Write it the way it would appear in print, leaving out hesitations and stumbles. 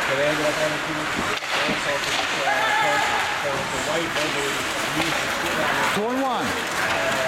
So they ended up having to the white nobody used to sit on it. 2-1.